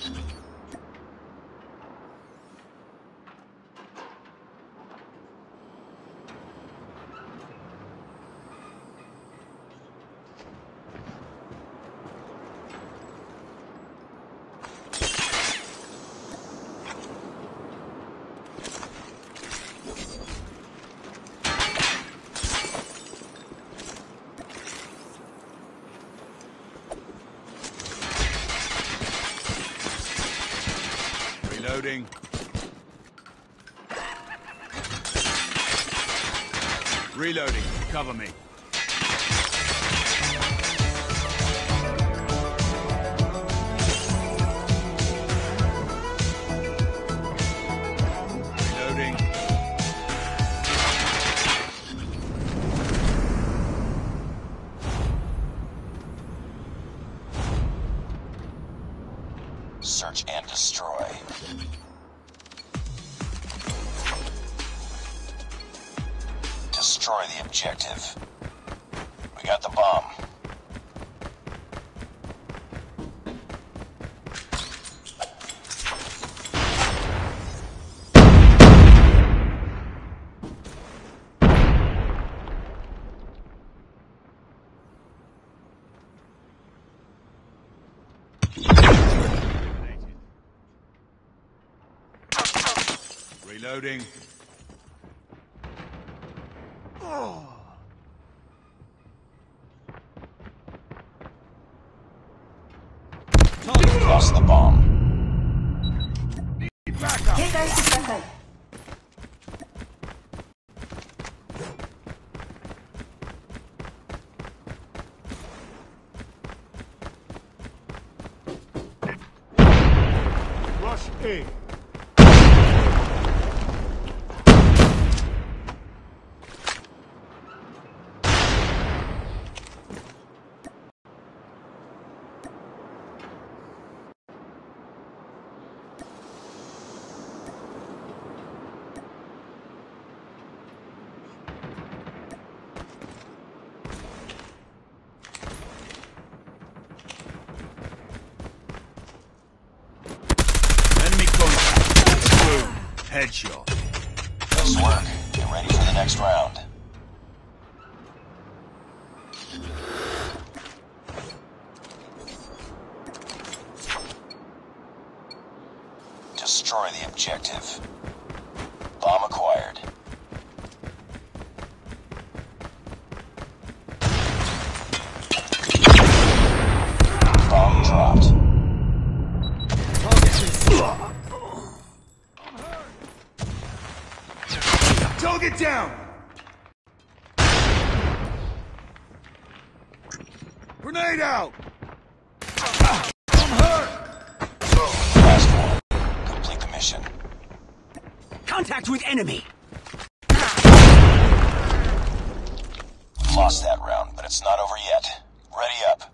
Reloading. Reloading. Cover me. Reloading. Search and destroy. Destroy the objective. We got the bomb. Reloading. Lost the bomb. Rush A. Headshot. Nice work. Get ready for the next round. Destroy the objective. Bomb acquired. Bomb dropped. Target down! Grenade out! I'm hurt! Last one. Complete the mission. Contact with enemy! Lost that round, but it's not over yet. Ready up.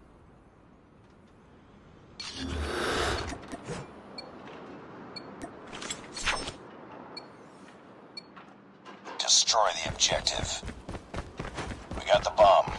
Destroy the objective. We got the bomb.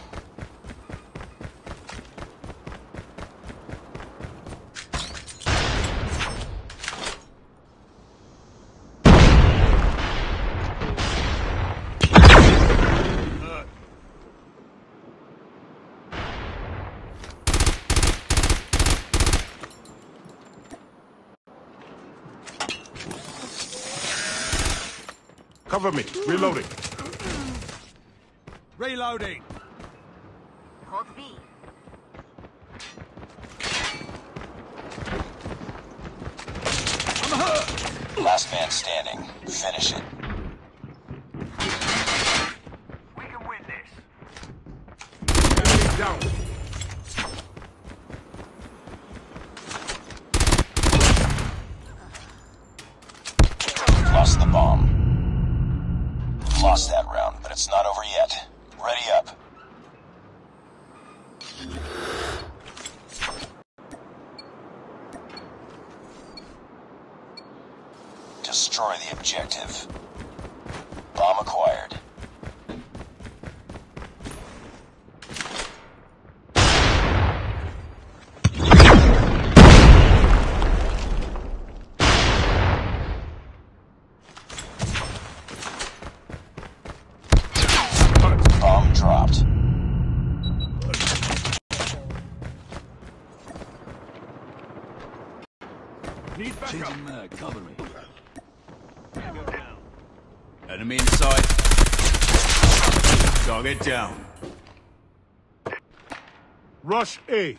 Cover me. Reloading. Reloading. Hold B. I'm hurt! Last man standing. Finish it. We can win this. Enemy down. Lost the bomb. Lost that round, but it's not over yet. Ready up. Destroy the objective. Bomb acquired. Need backup. Changing mag. Cover me. Enemy in sight. Target down. Rush A.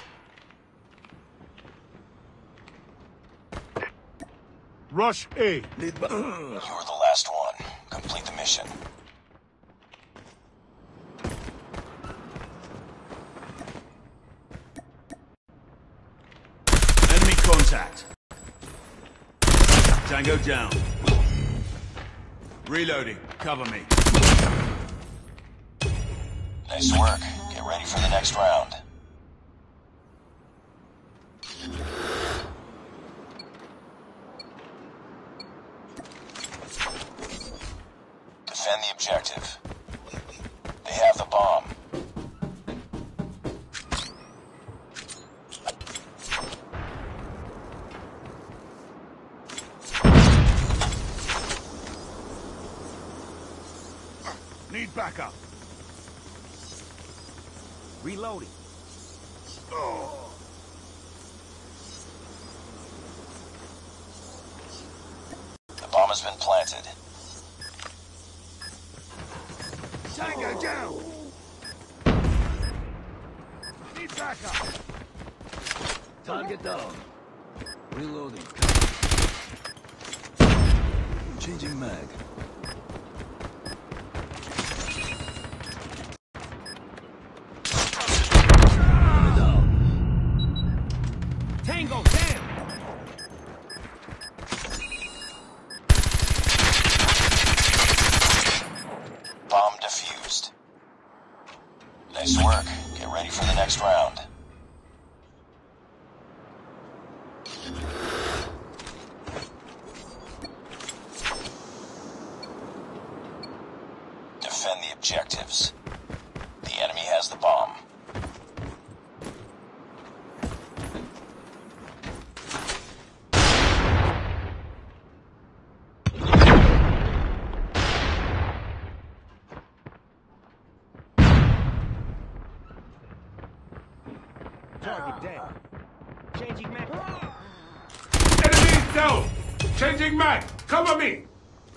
Rush A. You're the last one. Complete the mission. Enemy contact. Tango down. Reloading. Cover me. Nice work. Get ready for the next round. Defend the objective. They have the bomb. Need backup. Reloading. The bomb has been planted. Tango down. Need backup. Target down. Reloading. Changing mag. Tango down. Bomb defused. Nice work. Get ready for the next round. Defend the objectives. The enemy has the bomb. Target down. Changing mag. Enemy down. Changing mag. Cover me.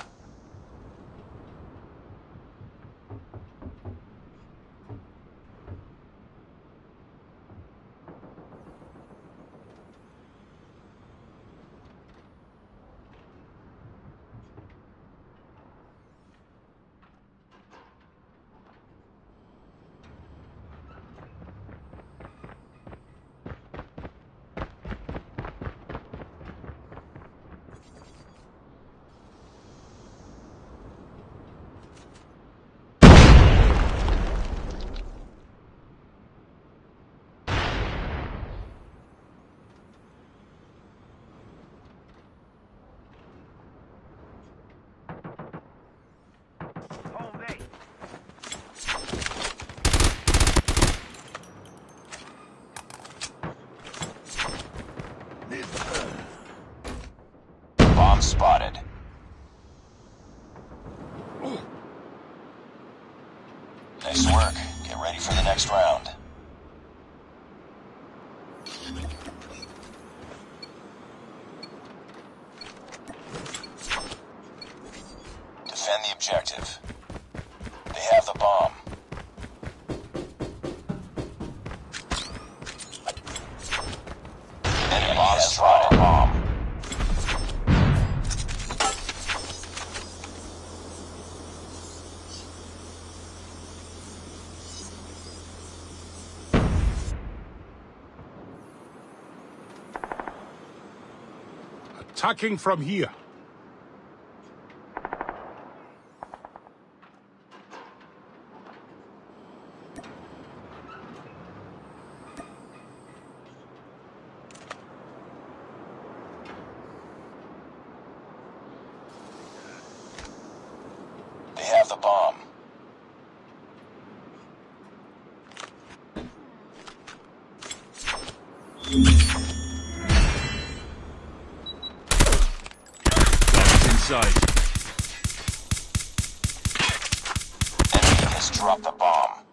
Home base. Bomb spotted. Nice work. Get ready for the next round. Defend the objective. They have the bomb. Enemy bomb spotted. Bomb. Attacking from here. They have the bomb. Target's in sight. Enemy has dropped the bomb.